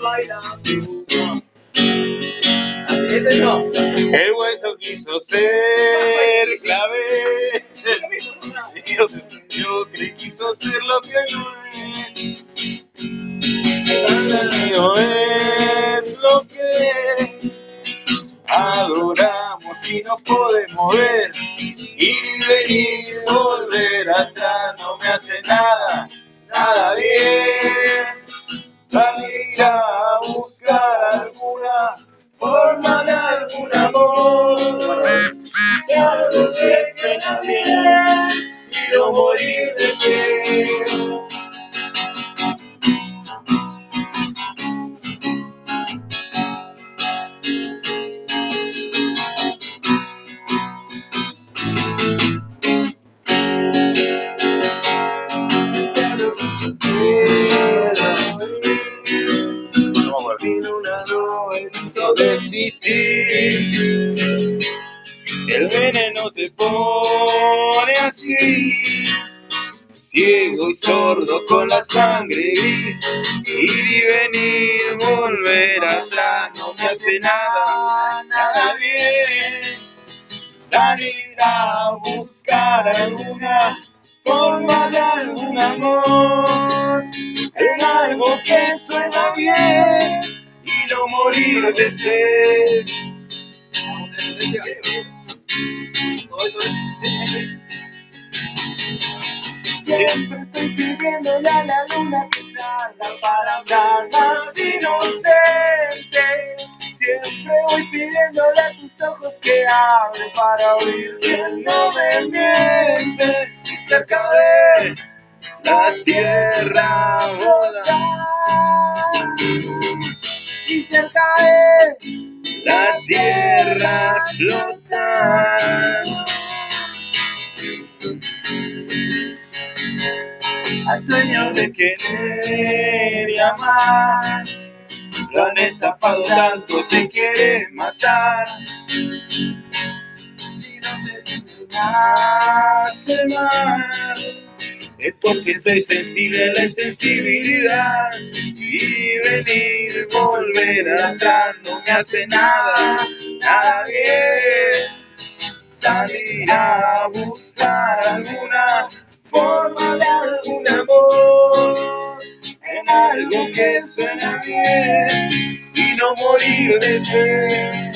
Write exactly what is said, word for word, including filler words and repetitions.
baila pluma. Así es eso. El hueso quiso ser clave. Yo, yo creí que quiso ser lo que no es. No es lo que adoramos y no podemos ver. Ir y venir, volver atrás no me hace nada, nada bien. Salir a buscar alguna forma de algún amor, de algo que suena bien y no morir de sed. Desistir, el veneno te pone así, ciego y sordo con la sangre gris, ir y venir, volver atrás no me hace nada, nada bien, salir a buscar alguna forma de algún amor, en algo que suena bien y no morir de sed. Siempre estoy pidiéndole a la luna que salga para hablar de inocente. Siempre voy pidiéndole a tus ojos que hable para oír bien, no me miente. Y cerca de la tierra volar, y cerca de la tierra flotar. Al sueño de querer y amar, lo han estafado tanto, se quiere matar. Si no me hace mal, es porque soy sensible a la insensibilidad. Y venir, volver atrás no me hace nada, nada bien. Salir a buscar alguna forma de algún amor, en algo que suena bien y no morir de sed.